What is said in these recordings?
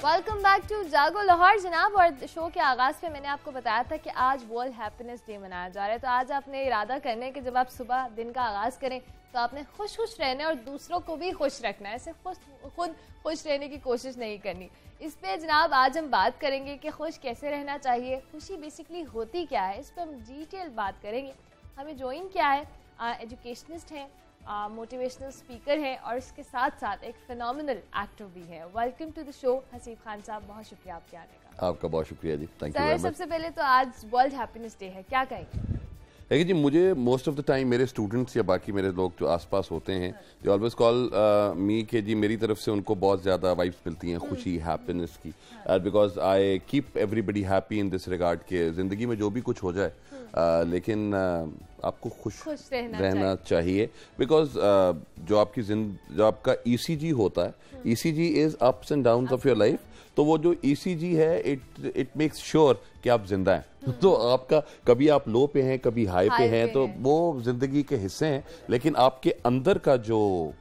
Welcome back to जागो लाहौर जनाब। और शो के आगाज़ पे मैंने आपको बताया था कि आज वर्ल्ड हैप्पीनेस डे मनाया जा रहा है। तो आज आपने इरादा करना है कि जब आप सुबह दिन का आगाज़ करें तो आपने खुश खुश रहना है और दूसरों को भी खुश रखना है। ऐसे खुद खुश रहने की कोशिश नहीं करनी। इस पे जनाब आज हम बात करेंगे कि खुश कैसे रहना चाहिए, खुशी बेसिकली होती क्या है, इस पर हम डिटेल बात करेंगे। हमें ज्वाइन किया है, एजुकेशनिस्ट हैं, मोटिवेशनल स्पीकर है और इसके साथ साथ एक फिनोमिनल एक्टर भी है। Welcome to the show Haseeb Khan साहब, बहुत शुक्रिया आपके आने का। आपका बहुत शुक्रिया जी, thank you sir. Very much. सबसे पहले तो आज वर्ल्ड हैप्पीनेस डे है, क्या कहेंगे? देखिए जी, मुझे मोस्ट ऑफ द टाइम मेरे स्टूडेंट्स या बाकी मेरे लोग जो आसपास होते हैं दे ऑलवेज कॉल मी कि जी मेरी तरफ से उनको बहुत ज़्यादा वाइब्स मिलती हैं खुशी हैप्पीनेस की, because I keep everybody happy in this regard के ज़िंदगी में जो भी कुछ हो जाए लेकिन आपको खुश रहना चाहिए। बिकॉज जो आपका ECG होता है, ECG is ups and downs of your life. तो वो जो ECG है इट मेक्स श्योर कि आप जिंदा हैं। तो आपका कभी आप लो पे हैं, कभी हाई पे हैं, तो वो जिंदगी के हिस्से हैं। लेकिन आपके अंदर का जो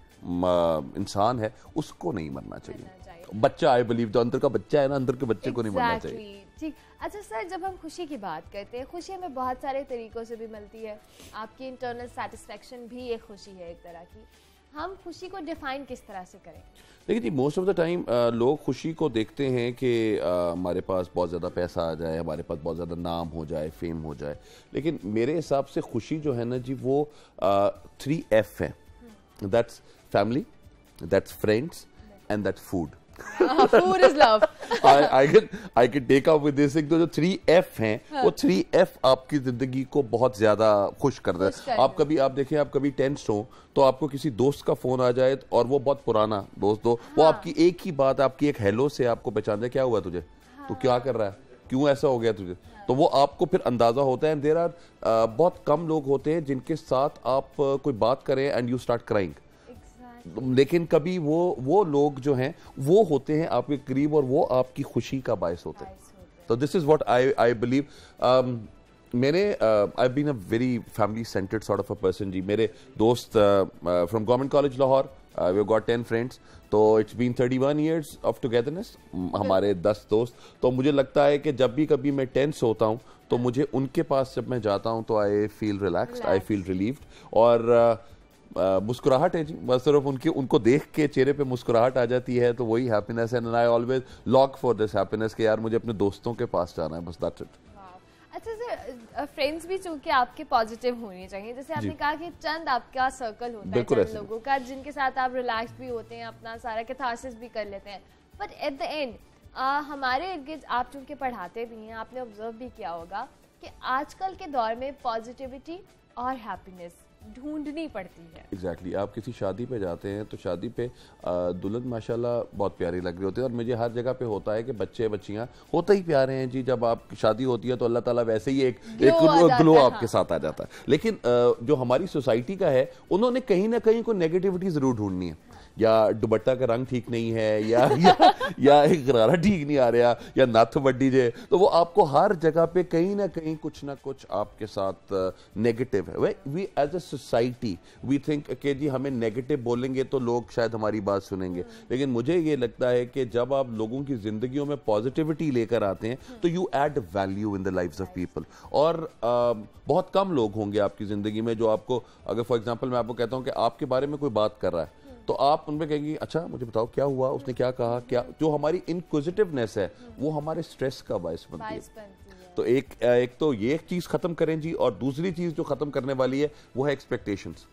इंसान है उसको नहीं मरना चाहिए। बच्चा, आई बिलीव जो अंदर का बच्चा है ना, अंदर के बच्चे को नहीं मरना चाहिए। ठीक। अच्छा सर, जब हम खुशी की बात करते हैं, खुशी हमें बहुत सारे तरीकों से भी मिलती है। आपकी इंटरनल सेटिस्फेक्शन भी एक खुशी है एक तरह की। हम खुशी को डिफाइन किस तरह से करें? देखिए जी, मोस्ट ऑफ द टाइम लोग खुशी को देखते हैं कि हमारे पास बहुत ज़्यादा पैसा आ जाए, हमारे पास बहुत ज़्यादा नाम हो जाए, फेम हो जाए। लेकिन मेरे हिसाब से खुशी जो है ना जी, वो 3F है। That's family, that's friends and that's food. Food is love. I can take up with this. तो जो 3F हैं, वो 3F आपकी जिंदगी को बहुत ज्यादा खुश कर रहा है। आप कभी टेंस हो तो आपको किसी दोस्त का फोन आ जाए और वो बहुत पुराना दोस्त हो, वो आपकी एक ही बात, आपकी एक हेलो से आपको पहचान जाए, क्या हुआ तुझे, तू क्या कर रहा है, क्यों ऐसा हो गया तुझे। तो वो आपको फिर अंदाजा होता है। देयर आर बहुत कम लोग होते हैं जिनके साथ आप कोई बात करें एंड यू स्टार्ट क्राइंग। लेकिन कभी वो लोग जो हैं वो होते हैं आपके करीब और वो आपकी खुशी का बायस होते हैं। तो this is what I believe. मैंने I been a very family centred sort of a person जी। मेरे दोस्त from government college Lahore, we have got 10 friends. तो it's been 31 years of togetherness, हमारे 10 दोस्त। तो मुझे लगता है कि जब भी कभी मैं टेंस होता हूँ तो मुझे उनके पास जब मैं जाता हूँ तो I feel relaxed, I feel relieved. और मुस्कुराहट है जी, बस सिर्फ उनको देख के चेहरे पे मुस्कुराहट आ जाती है, तो वही हैप्पीनेस है। And I always long for this happiness कि यार मुझे अपने दोस्तों के पास जाना है, बस दैट्स इट। अच्छा सर, फ्रेंड्स भी चूंकि आपके पॉजिटिव होने चाहिए। जैसे आपने कहा कि चंद आपका सर्कल होता है चंद लोगों का जिनके साथ आप रिलैक्स भी होते हैं, अपना सारा कैथारसिस भी कर लेते हैं। बट एट द एंड हमारे इर्द गिर्द आप चूंकि पढ़ाते भी हैं, आपने ऑब्जर्व भी किया होगा कि आजकल के दौर में पॉजिटिविटी और हैप्पीनेस ढूंढनी पड़ती है। एग्जैक्टली। आप किसी शादी पे जाते हैं तो शादी पे दुल्हन माशाल्लाह बहुत प्यारी लग रही होती है। और मुझे हर जगह पे होता है कि बच्चे बच्चियां होते ही प्यारे हैं जी। जब आप शादी होती है तो अल्लाह ताला वैसे ही एक ग्लो आपके साथ आ जाता है। लेकिन जो हमारी सोसाइटी का है, उन्होंने कहीं ना कहीं कोई नेगेटिविटी जरूर ढूंढनी है। या दुपट्टा का रंग ठीक नहीं है, या एक गरारा ठीक नहीं आ रहा, या नथ बड्डी जे, तो वो आपको हर जगह पे कहीं ना कहीं कुछ ना कुछ आपके साथ नेगेटिव है। We as a society we think कि जी हमें नेगेटिव बोलेंगे तो लोग शायद हमारी बात सुनेंगे। लेकिन मुझे ये लगता है कि जब आप लोगों की जिंदगियों में पॉजिटिविटी लेकर आते हैं तो you add value in the lives of people. और बहुत कम लोग होंगे आपकी जिंदगी में जो आपको, अगर फॉर एग्जाम्पल मैं आपको कहता हूँ कि आपके बारे में कोई बात कर रहा है तो आप उनमें कहेंगे अच्छा मुझे बताओ क्या हुआ, उसने क्या कहा, क्या। जो हमारी इनक्विजिटिवनेस है वो हमारे स्ट्रेस का बायस बनती है। तो एक तो ये चीज खत्म करें जी। और दूसरी चीज जो खत्म करने वाली है वो है expectations.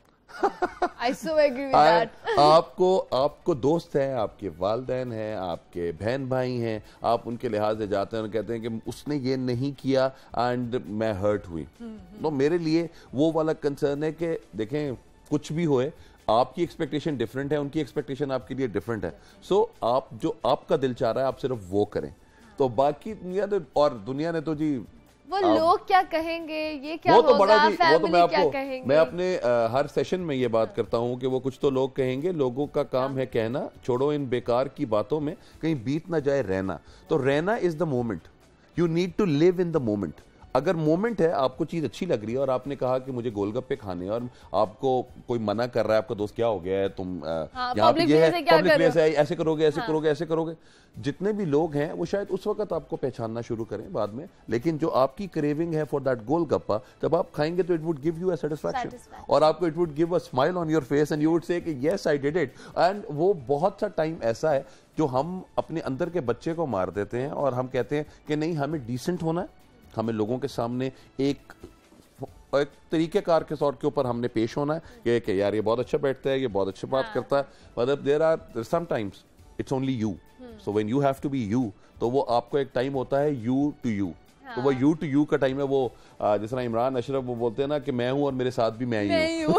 I so agree with that. आपको दोस्त हैं, आपके वालिदैन हैं, आपके बहन भाई हैं, आप उनके लिहाज से जाते हैं और कहते हैं कि उसने ये नहीं किया एंड मैं हर्ट हुई। तो मेरे लिए वो वाला कंसर्न है कि देखें कुछ भी होए, आपकी एक्सपेक्टेशन डिफरेंट है, उनकी एक्सपेक्टेशन आपके लिए डिफरेंट है। सो आप जो आपका दिल चाह रहा है आप सिर्फ वो करें। तो बाकी दुनिया ने तो जी वो लोग क्या कहेंगे, ये क्या होगा, फैमिली क्या कहेंगे। मैं अपने हर सेशन में ये बात करता हूँ कि वो कुछ तो लोग कहेंगे, लोगों का काम है कहना, छोड़ो इन बेकार की बातों में, कहीं बीत ना जाए रहना। तो रहना is the moment, you need to live in the moment. अगर मोमेंट है, आपको चीज अच्छी लग रही है और आपने कहा कि मुझे गोलगप्पे खाने, और आपको कोई मना कर रहा है, आपका दोस्त क्या हो गया है, तुम यहाँ पे ये है पब्लिक प्लेस है, ऐसे करोगे, ऐसे करोगे, ऐसे करोगे, जितने भी लोग हैं वो शायद उस वक्त आपको पहचानना शुरू करें बाद में, लेकिन जो आपकी क्रेविंग है फॉर दैट गोलगप्पा, जब आप खाएंगे तो it would give you a satisfaction, और आपको it would give a smile on your face and you would say कि yes I did it. And वो बहुत सा टाइम ऐसा है जो हम अपने अंदर के बच्चे को मार देते हैं और हम कहते हैं कि नहीं, हमें डिसेंट होना है, हमें लोगों के सामने एक तरीकेकार के तौर के ऊपर हमने पेश होना है कि यार ये बहुत अच्छा बैठता है, ये बहुत अच्छी बात करता है, मतलब there are sometimes it's only you, so when you have to be you, तो वो आपको एक टाइम होता है यू टू यू, तो वो यू टू यू का टाइम है, वो जिस तरह इमरान अशरफ वो बोलते हैं ना कि मैं हूं और मेरे साथ भी मैं ही हूं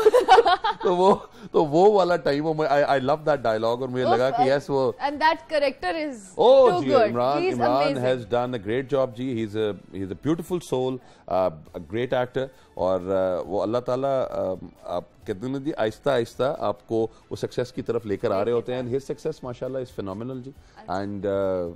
तो वो वाला time, I love that dialogue, और मुझे लगा कि यस वो and that character is too good, Imran has done a great job जी, he is a beautiful soul, a great actor, और वो अल्लाह ताला आप कहते हैं जी आहिस्ता आहिस्ता आपको वो सक्सेस की तरफ लेकर आ रहे होते हैं, एंड हिज सक्सेस माशाल्लाह इज फिनोमिनल जी। एंड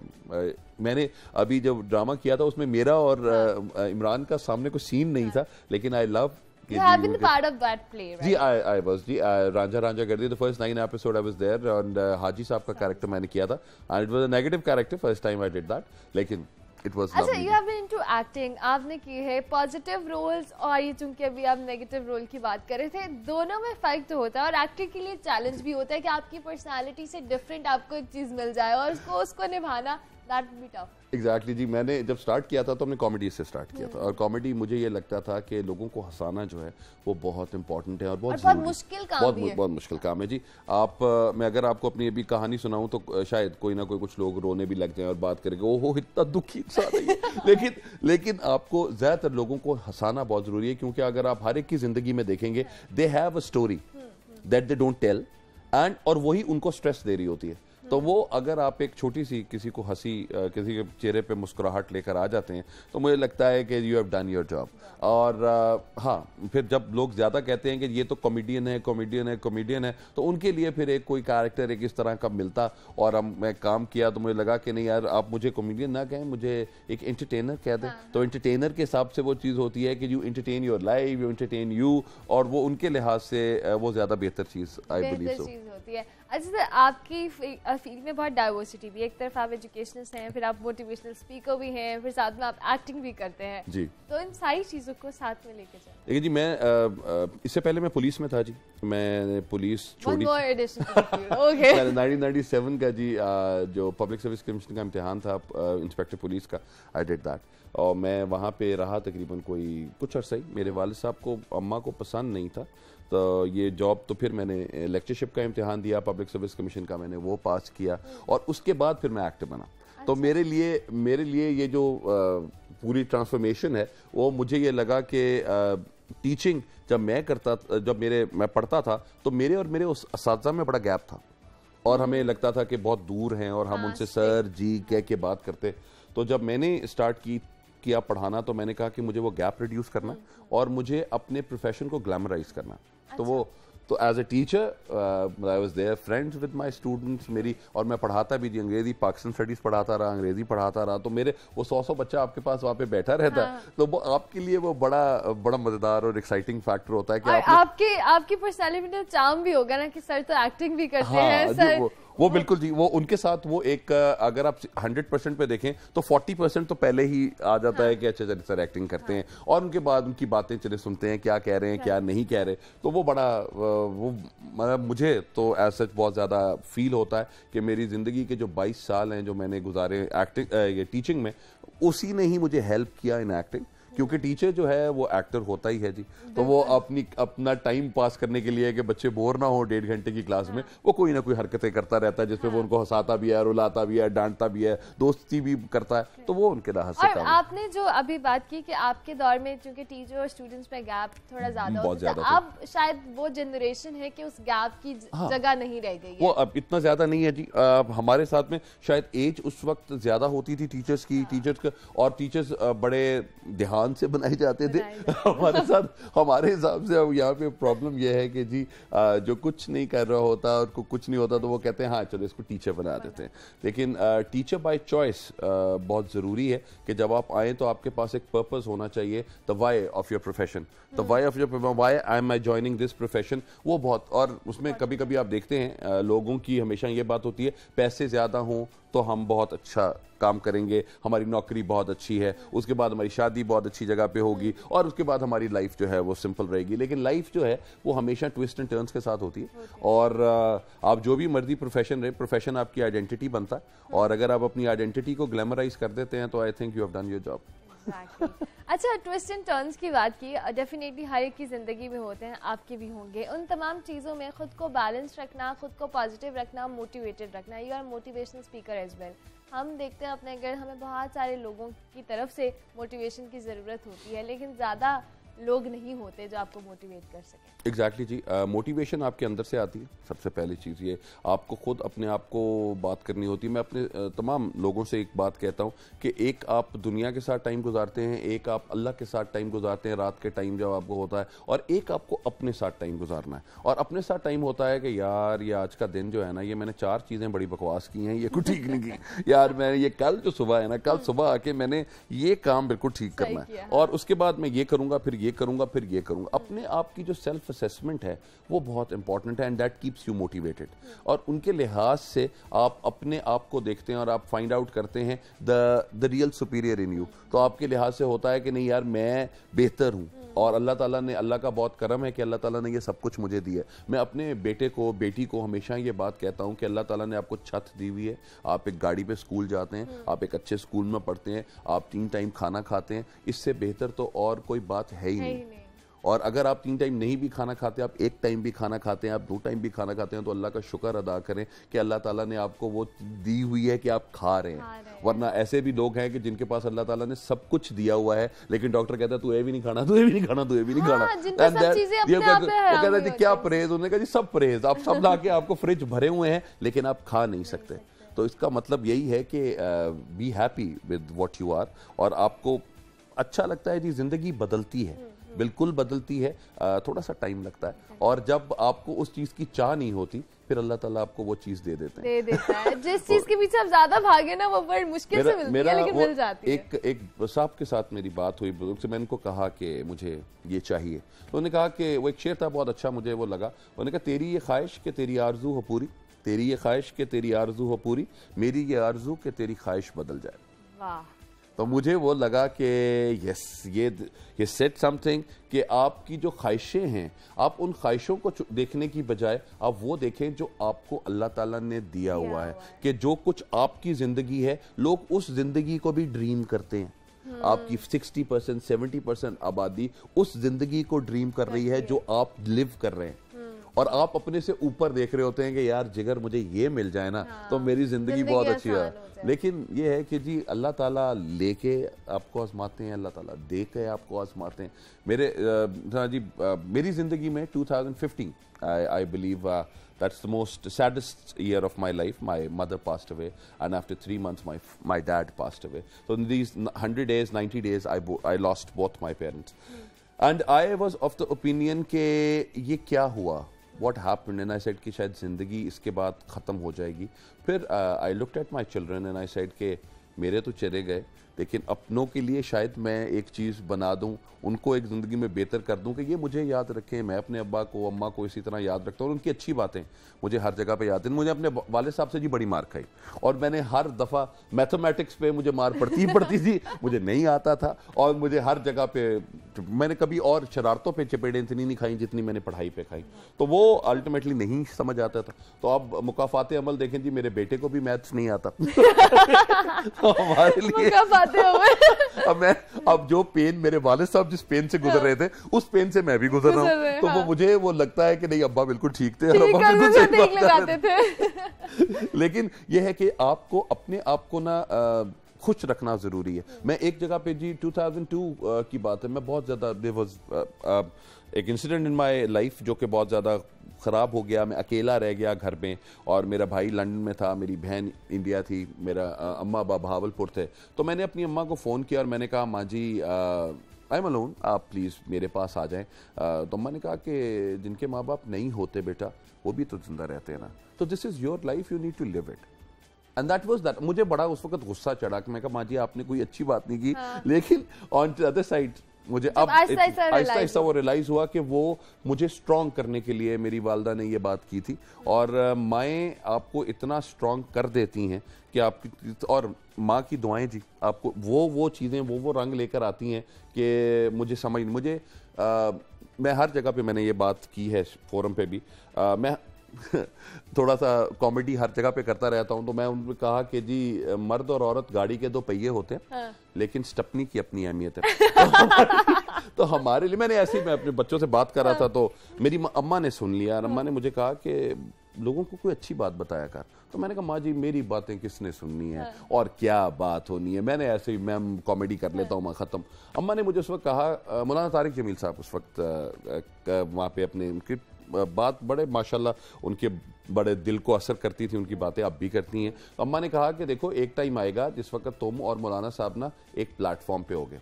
मैंने अभी जब ड्रामा किया था उसमें मेरा और इमरान का सामने कोई सीन नहीं था, लेकिन I love You have been part of that play, right? जी, I was जी, Ranjha Ranjha Kar Di, the first 9 episode I was there, and हाजी साहब का कैरेक्टर मैंने किया था, and it was a negative character first time I did that, लेकिन it was lovely। अच्छा, you have been into acting, आपने की है पॉजिटिव रोल्स, और ये चूंकि अभी आप नेगेटिव रोल की बात कर रहे थे, दोनों में फर्क तो होता है, और एक्टिंग के लिए चैलेंज भी होता है कि आपकी पर्सनालिटी से डिफरेंट आपको एक चीज मिल जाए और उसको निभाना, that would be tough. Exactly जी, मैंने जब स्टार्ट किया था तो हमने कॉमेडी से स्टार्ट किया था, और कॉमेडी मुझे ये लगता था कि लोगों को हंसाना जो है वो बहुत इंपॉर्टेंट है और बहुत मुश्किल काम भी है। बहुत मुश्किल काम है जी। मैं अगर आपको अपनी अभी कहानी सुनाऊं तो शायद कोई ना कोई कुछ लोग रोने भी लग जाएं और बात करेंगे ओहो इतना दुखी इंसान है लेकिन आपको ज्यादातर लोगों को हंसाना बहुत जरूरी है, क्योंकि अगर आप हर एक की जिंदगी में देखेंगे, they have a story that they don't tell, and और वही उनको स्ट्रेस दे रही होती है। तो वो अगर आप एक छोटी सी किसी को हंसी, किसी के चेहरे पे मुस्कुराहट लेकर आ जाते हैं, तो मुझे लगता है कि you have done your job. और हाँ, फिर जब लोग ज़्यादा कहते हैं कि ये तो कॉमेडियन है, कॉमेडियन है, कॉमेडियन है, तो उनके लिए फिर एक कोई कैरेक्टर एक इस तरह का मिलता, और मैं काम किया तो मुझे लगा कि नहीं यार, आप मुझे कॉमेडियन ना कहें, मुझे एक एंटरटेनर कह दें। तो एंटरटेनर के हिसाब से वो चीज़ होती है कि you entertain your life, you entertain you, और वो उनके लिहाज से वो ज़्यादा बेहतर चीज़ आई बिलीव सो होती है। अच्छा सर, आपकी फील्ड में बहुत डाइवर्सिटी भी है, एक तरफ आप एजुकेशनिस्ट हैं, फिर आप मोटिवेशनल स्पीकर भी हैं, फिर साथ में आप एक्टिंग भी करते हैं जी, तो इन सारी चीज़ों को साथ में लेके चलें। देखिए जी, मैं इससे पहले मैं पुलिस में था जी, मैंने पुलिस छोड़ी 1997 का जी, जो पब्लिक सर्विस कमीशन का इम्तिहान था इंस्पेक्टर पुलिस का, आई डिड दैट, और मैं वहाँ पे रहा तकरीबन कुछ अर्सा ही। मेरे वालिद साहब को, अम्मा को पसंद नहीं था तो ये जॉब, तो फिर मैंने लेक्चरशिप का इम्तिहान दिया, पब्लिक सर्विस कमीशन का मैंने वो पास किया, और उसके बाद फिर मैं एक्टर बना। तो मेरे लिए ये जो पूरी ट्रांसफॉर्मेशन है, वो मुझे ये लगा कि टीचिंग जब मैं पढ़ता था तो मेरे और मेरे उस असातिज़ा में बड़ा गैप था, और हमें लगता था कि बहुत दूर हैं और हम उनसे सर जी कह के बात करते। तो जब मैंने स्टार्ट किया पढ़ाना, तो मैंने कहा कि मुझे वो गैप रिड्यूस करना और मुझे अपने प्रोफेशन को ग्लैमराइज करना। तो as a teacher I was there, friends with my students मेरी, और मैं पढ़ाता भी जी, अंग्रेजी पाकिस्तान स्टडीज पढ़ाता रहा, अंग्रेजी पढ़ाता रहा, तो मेरे वो 100 बच्चा आपके पास वहाँ पे बैठा रहता है, तो वो आपके लिए वो बड़ा मजेदार और एक्साइटिंग फैक्टर होता है कि आपकी पर्सनालिटी में चार्म भी होगा ना कि सर तो एक्टिंग भी करते हैं सर। वो बिल्कुल जी, वो उनके साथ वो एक, अगर आप 100% पे देखें तो 40% तो पहले ही आ जाता है कि अच्छा चलिए सर एक्टिंग करते हैं, और उनके बाद उनकी बातें चले सुनते हैं क्या कह रहे हैं क्या नहीं कह रहे। तो वो मतलब मुझे तो एज सच बहुत ज़्यादा फील होता है कि मेरी ज़िंदगी के जो 22 साल हैं जो मैंने गुजारे ये टीचिंग में, उसी ने ही मुझे हेल्प किया इन एक्टिंग, क्योंकि टीचर जो है वो एक्टर होता ही है जी। तो वो अपना टाइम पास करने के लिए कि बच्चे बोर ना हो 1.5 घंटे की क्लास में, वो कोई ना कोई हरकतें करता रहता है जिसमें वो उनको हंसाता भी है, रुलाता भी है, डांटता भी है, दोस्ती भी करता है, तो वो उनके राह से काम। आपने जो अभी बात की कि आपके दौर में चूंकि टीचर और स्टूडेंट्स में गैप थोड़ा ज्यादा होता है, अब शायद वो जनरेशन है कि उस गैप की जगह नहीं रह गई है, वो अब इतना ज्यादा नहीं है जी। हमारे साथ में शायद एज उस वक्त ज्यादा होती थी टीचर्स की, और टीचर्स बड़े ध्यान हाथ से बनाए जाते थे हमारे साथ, हमारे हिसाब से अब यहाँ पे प्रॉब्लम यह है कि जी जो कुछ नहीं कर रहा होता और कुछ नहीं होता तो वो कहते हैं हाँ चलो इसको टीचर बना देते हैं। लेकिन टीचर बाय चॉइस बहुत ज़रूरी है कि जब आप आएँ तो आपके पास एक पर्पस होना चाहिए, the why of your profession, the why of your why I am I joining this profession, वो बहुत। और उसमें कभी कभी आप देखते हैं लोगों की हमेशा ये बात होती है पैसे ज़्यादा हों तो हम बहुत अच्छा काम करेंगे, हमारी नौकरी बहुत अच्छी है, उसके बाद हमारी शादी बहुत अच्छी जगह पे होगी और उसके बाद हमारी लाइफ जो है वो सिंपल रहेगी। लेकिन लाइफ जो है वो हमेशा ट्विस्ट एंड टर्न्स के साथ होती है और आप जो भी मर्जी प्रोफेशन रहे, प्रोफेशन आपकी आइडेंटिटी बनता है और अगर आप अपनी आइडेंटिटी को ग्लैमराइज कर देते हैं तो I think you have done your job. अच्छा, ट्विस्ट एंड टर्न्स की बात की, डेफिनेटली हर एक की ज़िंदगी में होते हैं, आपके भी होंगे। उन तमाम चीज़ों में खुद को बैलेंस रखना, खुद को पॉजिटिव रखना, मोटिवेटेड रखना, you are motivational speaker as well. हम देखते हैं अपने घर, हमें बहुत सारे लोगों की तरफ से मोटिवेशन की ज़रूरत होती है, लेकिन ज़्यादा लोग नहीं होते जो आपको मोटिवेट कर सकें। एग्जैक्टली जी, मोटिवेशन आपके अंदर से आती है। सबसे पहली चीज़ ये आपको खुद अपने आप को बात करनी होती है। मैं अपने तमाम लोगों से एक बात कहता हूँ कि एक आप दुनिया के साथ टाइम गुजारते हैं, एक आप अल्लाह के साथ टाइम गुजारते हैं रात के टाइम जब आपको होता है, और एक आपको अपने साथ टाइम गुजारना है। और अपने साथ टाइम होता है कि यार ये आज का दिन जो है ना, ये मैंने 4 चीज़ें बड़ी बकवास की हैं, ये कुछ ठीक नहीं की यार, मैंने ये कल जो सुबह है ना, कल सुबह आके मैंने ये काम बिल्कुल ठीक करना है और उसके बाद मैं ये करूँगा, फिर ये करूँगा, फिर ये करूँगा। अपने आप की जो सेल्फ असेसमेंट है वो बहुत इंपॉर्टेंट है and that keeps you motivated. और उनके लिहाज से आप अपने आप को देखते हैं और आप फाइंड आउट करते हैं the real superior in you. तो आपके लिहाज से होता है कि नहीं यार मैं बेहतर हूँ और अल्लाह ताला ने, अल्लाह का बहुत करम है कि अल्लाह ताला ने ये सब कुछ मुझे दिया है। मैं अपने बेटे को, बेटी को हमेशा ये बात कहता हूँ कि अल्लाह ताला ने आपको छत दी हुई है, आप एक गाड़ी पे स्कूल जाते हैं, आप एक अच्छे स्कूल में पढ़ते हैं, आप 3 टाइम खाना खाते हैं, इससे बेहतर तो और कोई बात है ही नहीं। और अगर आप 3 टाइम नहीं भी खाना खाते, आप 1 टाइम भी खाना खाते हैं, आप 2 टाइम भी खाना खाते हैं, तो अल्लाह का शुक्र अदा करें कि अल्लाह ताला ने आपको वो दी हुई है कि आप खा रहे हैं। वरना ऐसे भी लोग हैं कि जिनके पास अल्लाह ताला ने सब कुछ दिया हुआ है, लेकिन डॉक्टर कहता है तू ये भी नहीं खाना, तू ये भी नहीं खाना, तू ये भी नहीं खाना। वो कहते थे क्या परहेज, उन्होंने कहा जी सब परहेज, आप सब ला के आपको फ्रिज भरे हुए हैं लेकिन आप खा नहीं सकते। तो इसका मतलब यही है कि be happy with what you are. और आपको अच्छा लगता है जी, जिंदगी बदलती है, बिल्कुल बदलती है, थोड़ा सा टाइम लगता है। और जब आपको उस चीज की चाह नहीं होती, फिर अल्लाह ताला आपको वो चीज दे देते हैं। जिस चीज के पीछे आप ज्यादा भागे ना, वो बड़ी मुश्किल से मिलती है, लेकिन मिल जाती है। एक साहब के साथ मेरी बात हुई, बुजुर्ग से, मैंने उनको कहा कि मुझे ये चाहिए, तो उन्होंने कहा कि वो एक शेर था बहुत अच्छा, मुझे वो लगा। उन्होंने कहा तेरी ये ख्वाहिश कि तेरी आरजू हो पूरी, तेरी ये ख्वाहिश कि तेरी आरजू हो पूरी, मेरी ये आरजू कि तेरी ख्वाहिश बदल जाए। वाह। तो मुझे वो लगा कि यस, ये सेट समथिंग कि आपकी जो ख्वाहिशें हैं, आप उन ख्वाहिशों को देखने की बजाय आप वो देखें जो आपको अल्लाह ताला ने दिया हुआ है। कि जो कुछ आपकी ज़िंदगी है, लोग उस ज़िंदगी को भी ड्रीम करते हैं। आपकी 60% 70% आबादी उस ज़िंदगी को ड्रीम कर रही है जो आप लिव कर रहे हैं, और आप अपने से ऊपर देख रहे होते हैं कि यार जिगर मुझे ये मिल जाए ना, तो मेरी जिंदगी बहुत अच्छी है। लेकिन ये है कि जी अल्लाह ताला लेके आपको आजमाते हैं, अल्लाह ताला दे के आपको आजमाते हैं। मेरी जिंदगी में 2015 I believe that's the most saddest year of my life. My mother passed away, and after 3 months my dad passed away. So in these 100 days, 90 days, I lost both my parents. And I was of the opinion कि ये क्या हुआ, what happened, and I said कि शायद ज़िंदगी इसके बाद ख़त्म हो जाएगी। फिर I looked at my children and I said कि मेरे तो चले गए, लेकिन अपनों के लिए शायद मैं एक चीज़ बना दूं, उनको एक ज़िंदगी में बेहतर कर दूं कि ये मुझे याद रखें, मैं अपने अब्बा को, अम्मा को इसी तरह याद रखता हूँ। और उनकी अच्छी बातें मुझे हर जगह पे याद हैं। मुझे अपने वाले साहब से जी बड़ी मार खाई, और मैंने हर दफ़ा मैथमेटिक्स पे मुझे मार पड़ती थी, मुझे नहीं आता था, और मुझे हर जगह पे, मैंने कभी और शरारतों पे चपेटें इतनी नहीं खाई जितनी मैंने पढ़ाई पे खाई। तो वो अल्टीमेटली नहीं समझ आता था। तो अब मुकाफाते अमल देखें जी, मेरे बेटे को भी मैथ्स नहीं आता तो हमारे लिए अब जो पेन मेरे वालिद साहब जिस पेन से गुजर रहे थे, उस पेन से मैं भी गुजर रहा हूँ। तो वो मुझे वो लगता है कि नहीं अब्बा बिल्कुल ठीक थे, और अब्बा बिल्कुल सही बात कर रहे थे। लेकिन ये है कि आपको अपने आप को ना खुश रखना जरूरी है। मैं एक जगह पे जी 2002 की बात है, मैं बहुत ज्यादा एक इंसिडेंट इन माय लाइफ जो कि बहुत ज़्यादा ख़राब हो गया। मैं अकेला रह गया घर में, और मेरा भाई लंदन में था, मेरी बहन इंडिया थी, मेरा अम्मा अब्बा भावलपुर थे। तो मैंने अपनी अम्मा को फ़ोन किया और मैंने कहा माँ जी आई एम अलोन, आप प्लीज़ मेरे पास आ जाएं। तो अम्मा ने कहा कि जिनके माँ बाप नहीं होते बेटा वो भी तो जिंदा रहते हैं ना, तो this is your life, you need to live it. And that was that. मुझे बड़ा उस वक्त गुस्सा चढ़ा कि मैं कहा माँ जी आपने कोई अच्छी बात नहीं की, लेकिन ऑन द अदर साइड मुझे अब आहिस्ता आहिस्ता वो रियलाइज हुआ कि वो मुझे स्ट्रॉन्ग करने के लिए मेरी वालदा ने ये बात की थी। और माएँ आपको इतना स्ट्रॉन्ग कर देती हैं कि आपकी, और माँ की दुआएं जी आपको वो चीज़ें वो रंग लेकर आती हैं कि मुझे मैं हर जगह पे मैंने ये बात की है, फोरम पे भी मैं थोड़ा सा कॉमेडी हर जगह पे करता रहता हूँ। तो मैं उनको कहा कि जी मर्द और औरत गाड़ी के दो पहिए होते हैं, हाँ। लेकिन स्टपनी की अपनी अहमियत है। तो हमारे लिए मैं अपने बच्चों से बात कर रहा था तो मेरी अम्मा ने सुन लिया और अम्मा ने मुझे कहा कि लोगों को कोई अच्छी बात बताया कर। तो मैंने कहा माँ जी मेरी बातें किसने सुननी है और क्या बात होनी है, मैंने ऐसे ही मैम कॉमेडी कर लेता हूँ, मैं ख़त्म। अम्मा ने मुझे उस वक्त कहा, मौलाना तारिक जमील साहब उस वक्त वहाँ पे अपने उनकी बात बड़े माशाल्लाह उनके बड़े दिल को असर करती थी, उनकी बातें अब भी करती हैं। तो अम्मा ने कहा कि देखो एक टाइम आएगा जिस वक्त तुम और मौलाना साहब ना एक प्लेटफॉर्म पे होगे।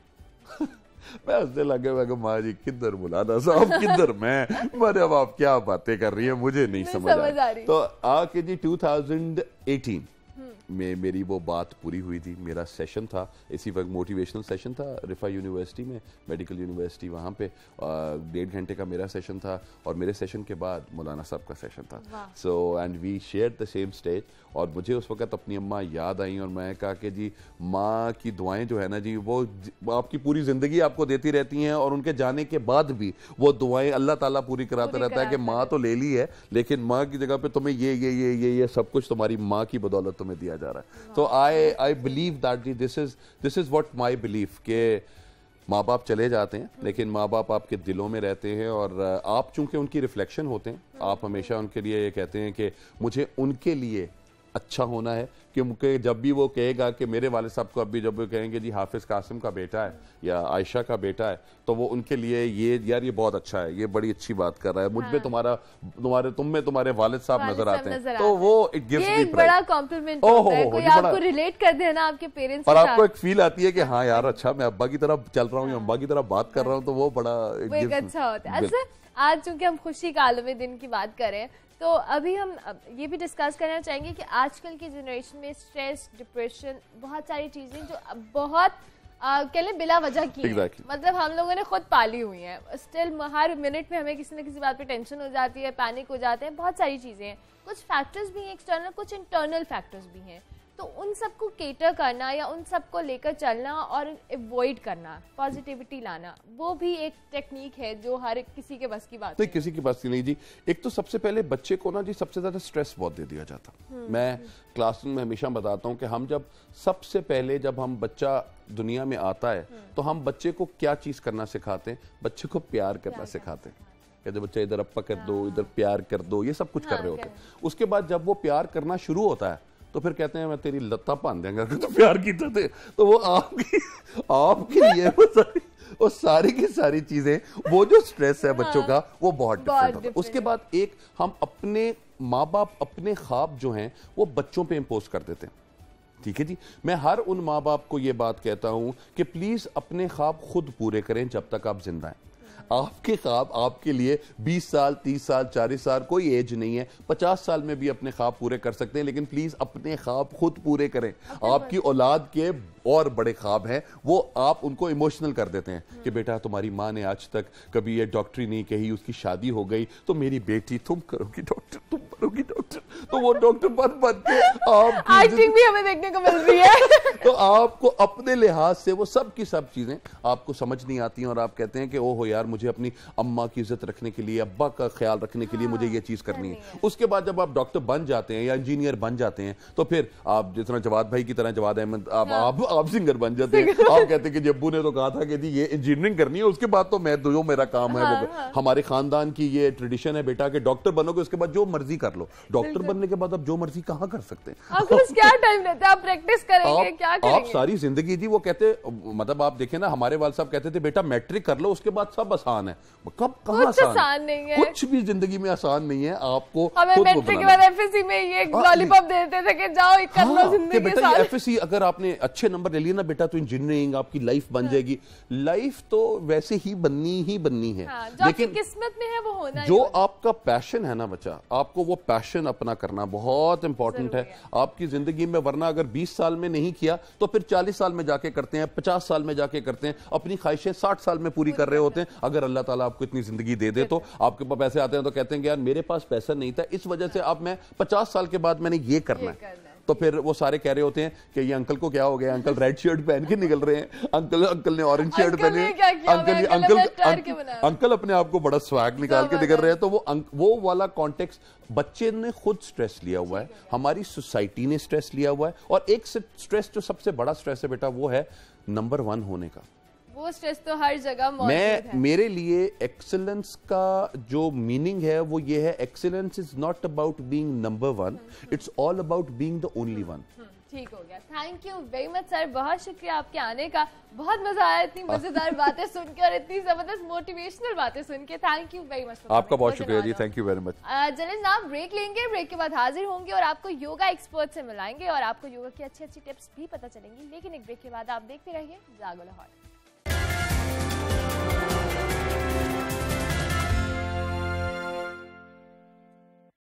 मैं हंसने लगे, मैं माँ जी किधर मौलाना साहब किधर मैंने अब आप क्या बातें कर रही है मुझे नहीं समझ आ रही। तो आके जी 2018 में मेरी वो बात पूरी हुई थी। मेरा सेशन था इसी वक्त, मोटिवेशनल सेशन था रिफा यूनिवर्सिटी में, मेडिकल यूनिवर्सिटी, वहाँ पे 1.5 घंटे का मेरा सेशन था और मेरे सेशन के बाद मौलाना साहब का सेशन था। So and we share the same stage. और मुझे उस वक्त अपनी अम्मा याद आई और मैं कहा कि जी माँ की दुआएं जो है ना जी वो आपकी पूरी ज़िंदगी आपको देती रहती हैं और उनके जाने के बाद भी वो दुआएं अल्लाह ताला पूरी कराता रहता है कि माँ तो ले ली है लेकिन माँ की जगह पे तुम्हें ये सब कुछ तुम्हारी माँ की बदौलत तुम्हें दिया जा रहा है। तो आई बिलीव दैट जी this is what my belief के माँ बाप चले जाते हैं लेकिन माँ बाप आपके दिलों में रहते हैं और आप चूंकि उनकी रिफ्लेक्शन होते हैं, आप हमेशा उनके लिए ये कहते हैं कि मुझे उनके लिए अच्छा होना है। क्योंकि जब भी वो कहेगा कि मेरे वाले साहब को अभी जब वो कहेंगे जी हाफिज कासिम का बेटा है या आयशा का बेटा है तो वो उनके लिए ये यार ये बहुत अच्छा है, ये बड़ी अच्छी बात कर रहा है, मुझ में तुम में तुम्हारे वालिद साहब नजर आते हैं, तो वो इट गिव्स मी प्राइड, बड़ा कॉम्प्लीमेंट होता है। कोई आपको रिलेट कर दे ना आपके पेरेंट्स और आपको एक फील आती है कि हाँ यार अच्छा मैं अब्बा की तरह चल रहा हूँ या अब्बा की तरह बात कर रहा हूँ, तो वो बड़ा अच्छा होता है। अच्छा आज चूंकि हम खुशी का आलमी दिन की बात करें तो अभी हम ये भी डिस्कस करना चाहेंगे कि आजकल की जनरेशन में स्ट्रेस, डिप्रेशन, बहुत सारी चीजें जो बहुत कह लें बिला वजह की मतलब हम लोगों ने खुद पाली हुई हैं। स्टिल हर मिनट में हमें किसी न किसी बात पे टेंशन हो जाती है, पैनिक हो जाते हैं, बहुत सारी चीजें हैं। कुछ फैक्टर्स भी हैं एक्सटर्नल, कुछ इंटरनल फैक्टर्स भी हैं। तो उन सबको केटर करना या उन सबको लेकर चलना और अवॉइड करना, पॉजिटिविटी लाना, वो भी एक टेक्निक है जो हर किसी के बस की बात नहीं, किसी की बस की नहीं जी। एक तो सबसे पहले बच्चे को ना जी सबसे ज्यादा स्ट्रेस बहुत दे दिया जाता। मैं क्लासरूम में हमेशा बताता हूँ कि हम सबसे पहले जब हम बच्चा दुनिया में आता है तो हम बच्चे को क्या चीज करना सिखाते हैं, बच्चे को प्यार करना सिखाते हैं। जब बच्चा इधर अप्पा कर दो, इधर प्यार कर दो, ये सब कुछ कर रहे होते हैं। उसके बाद जब वो प्यार करना शुरू होता है तो फिर कहते हैं मैं तेरी लत्ता बांध देंगे तो प्यार की थे। तो वो आपके लिए वो सारी की सारी चीजें, वो जो स्ट्रेस है बच्चों का वो बहुत डिफरेंट होता है। उसके बाद एक हम अपने माँ बाप अपने ख्वाब जो हैं वो बच्चों पे इम्पोज कर देते हैं। ठीक है जी, मैं हर उन माँ बाप को ये बात कहता हूं कि प्लीज अपने ख्वाब खुद पूरे करें जब तक आप जिंदा हैं। आपके ख्वाब आपके लिए 20 साल, 30 साल, 40 साल कोई एज नहीं है, 50 साल में भी अपने ख्वाब पूरे कर सकते हैं, लेकिन प्लीज अपने ख्वाब खुद पूरे करें। आपकी औलाद के और बड़े ख्वाब हैं, वो आप उनको इमोशनल कर देते हैं कि बेटा तुम्हारी माँ ने आज तक कभी ये डॉक्टरी नहीं कही, उसकी शादी हो गई तो मेरी बेटी तुम करोगी डॉक्टर, तुम करोगी डॉक्टर, तो वो डॉक्टर बन के एक्टिंग भी हमें देखने को मिल रही है। तो आपको अपने लिहाज से वो सब की सब चीजें आपको समझ नहीं आती हैं और आप कहते हैं कि ओहो यार मुझे अपनी अम्मा की इज्जत रखने के लिए, अब्बा का ख्याल रखने के लिए मुझे ये चीज करनी है। उसके बाद जब आप डॉक्टर बन जाते हैं या इंजीनियर बन जाते हैं तो फिर आप जितना जवाद भाई की तरह, जवाद अहमद, आप सिंगर बन जाते हैं। आप कहते हैं कि जब्बू ने तो कहा था कि जी ये इंजीनियरिंग करनी है, उसके बाद तो मैं जो मेरा काम है वो हमारे खानदान की ये ट्रेडिशन है बेटा कि डॉक्टर बनोगे उसके बाद जो मर्जी कर लो, डॉक्टर बनने के बाद आप जो मर्जी कहाँ कर सकते हैं। आपके पास क्या टाइम रहता है, आप प्रैक्टिस करेंगे, क्या करेंगे? आप सारी जिंदगी जी, वो कहते, मतलब आप देखें ना, हमारे वाल साहब कहते थे बेटा मैट्रिक कर लो उसके बाद सब आसान है। कब कहाँ आसान नहीं है, कुछ भी जिंदगी में आसान नहीं है। आपको हमें मैट्रिक के बाद एफएससी में ये लॉलीपॉप देते थे कि जाओ कर लो जिंदगी के साथ। एफएससी अगर आपने अच्छे नंबर ले लिए ना बेटा तो इंजीनियरिंग आपकी लाइफ बन जाएगी। लाइफ तो वैसे ही बननी है, लेकिन किस्मत में है वो होना, जो आपका पैशन है ना बच्चा, आपको वो पैशन अपना करना बहुत इंपॉर्टेंट है आपकी जिंदगी में। वरना अगर 20 साल में नहीं किया तो फिर 40 साल में जाके करते हैं, 50 साल में जाके करते हैं, अपनी ख्वाहिशें 60 साल में पूरी कर रहे होते हैं। अगर अल्लाह ताला आपको इतनी जिंदगी दे दे तो आपके पास पैसे आते हैं तो कहते हैं कि यार मेरे पास पैसा नहीं था, इस वजह से अब मैं 50 साल के बाद मैंने ये करना है। तो फिर वो सारे कह रहे होते हैं कि ये अंकल को क्या हो गया, अंकल रेड शर्ट पहन के निकल रहे हैं, अंकल ने ऑरेंज शर्ट पहने, अंकल अपने आप को बड़ा स्वैग निकाल के निकल रहे हैं। तो वो वाला कॉन्टेक्स्ट बच्चे ने खुद स्ट्रेस लिया हुआ है, हमारी सोसाइटी ने स्ट्रेस लिया हुआ है। और एक स्ट्रेस जो सबसे बड़ा स्ट्रेस है बेटा वो है नंबर 1 होने का। वो स्ट्रेस तो हर जगह मौजूद है। मेरे लिए एक्सीलेंस का जो मीनिंग है वो ये है, excellence is not about being number 1, it's all about being the only one. ठीक हो गया, thank you very much sir, बहुत शुक्रिया आपके आने का। बहुत मजा आया इतनी मजेदार बातें सुन के और इतनी जबरदस्त मोटिवेशनल बातें सुन के। Thank you very much. आपका बहुत शुक्रिया जी, thank you very much. Jalil साहब ब्रेक लेंगे, ब्रेक के बाद हाजिर होंगे और आपको योगा एक्सपर्ट से मिलाएंगे और आपको योगा की अच्छी अच्छी टिप्स भी पता चलेंगी। लेकिन एक ब्रेक के बाद आप देखते रहिए जागो लाहौर।